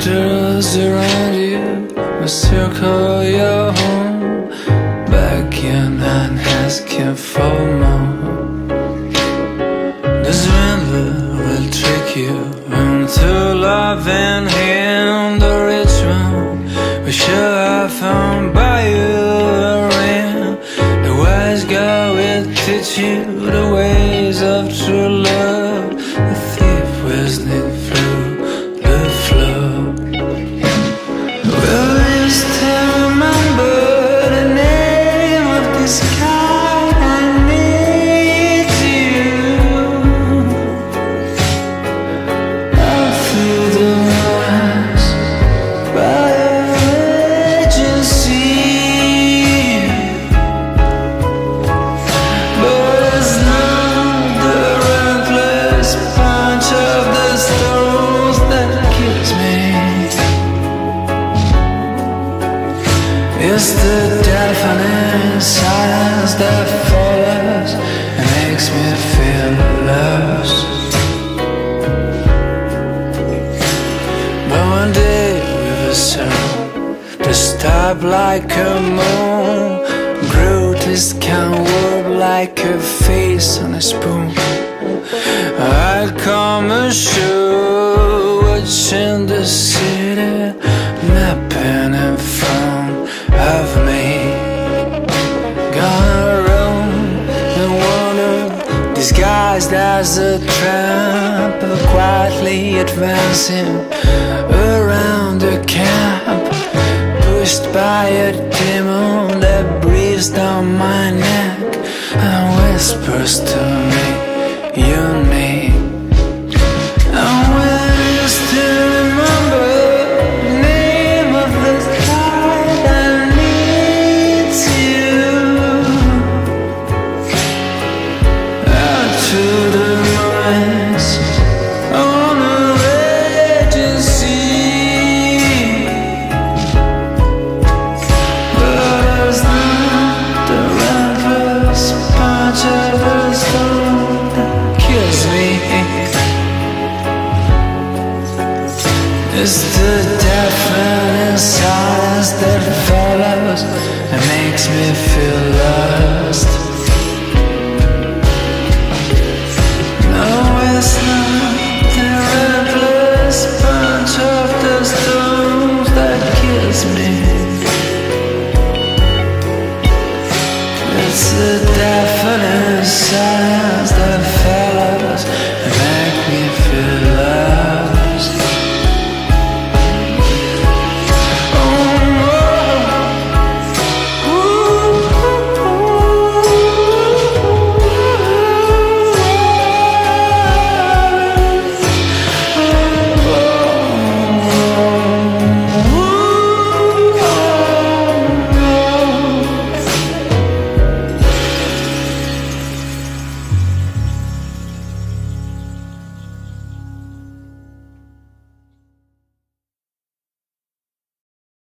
Shadows around you will circle your home. Back your hand asking for more. The swindler will trick you into loving him. The rich one will show off and buy you a ring. The wise guy will teach you the ways of true love. The thief will sneak through the floor. Will you still remember the name of this guy? I need you. Out through the woods by agency, but it's not the reckless punch of the stones that kills me. It's the deafening silence that follows and makes me feel lost. But one day we were sound to stop like a moon. Grotesque can warp like a face on a spoon. I come ashore, watching the city napping in front of me. Gone around and wander, disguised as a tramp, quietly advancing around the camp, pushed by a demon that breathes down my neck and whispers to me your name. And will you still remember the name of the guy that needs you? Out to the ruins on a raging sea, but it's not the reckless punch of a stone that kills me. It's the deafening silence that follows and makes me feel lost.